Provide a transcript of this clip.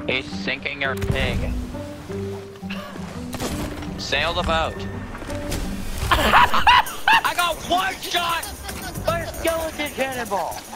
He's sinking your pig. Sail the boat. I got one shot by a skeleton cannonball.